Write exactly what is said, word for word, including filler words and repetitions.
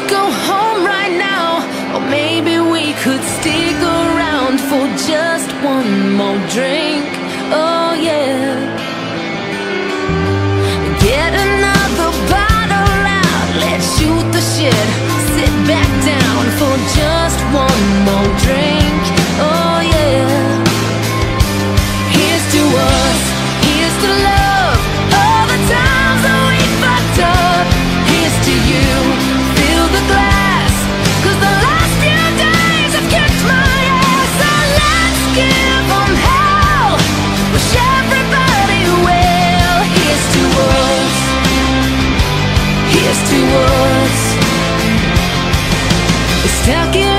go home right now, or maybe we could stick around for just one more drink. Oh yeah. Get another bottle out, let's shoot the shit. Sit back down for just one more drink. Oh yeah. Here's to us, here's to love, all the times that we fucked up. Here's to you, fill the glass, 'cause the last few days have kicked my ass. So let's give them hell, wish everybody well. Here's to us, here's to us. We're stuck in